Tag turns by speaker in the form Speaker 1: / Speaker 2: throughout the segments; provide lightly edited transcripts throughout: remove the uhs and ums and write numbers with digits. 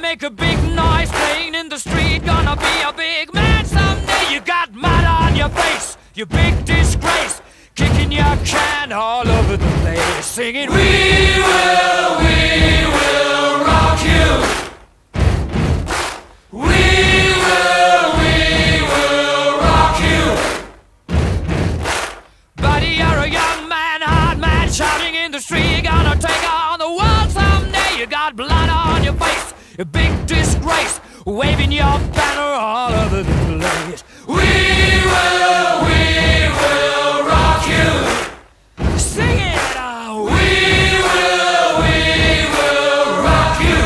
Speaker 1: make a big noise playing in the street. Gonna be a big man someday. You got mud on your face, you big disgrace. Kicking your can all over the place, singing, we will rock you. We will rock you. Buddy, you're a young man, hard man, shouting in the street. You're gonna take on the world someday. You got blood on your face, a big disgrace, waving your banner all over the place. We will rock you. Sing it out. We will rock you.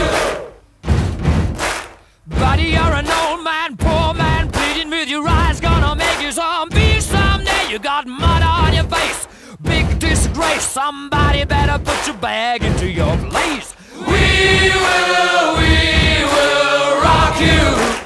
Speaker 1: Buddy, you're an old man, poor man, pleading with your eyes. Gonna make you zombie someday. You got mud on your face, big disgrace. Somebody better put your bag into your place. We will rock you.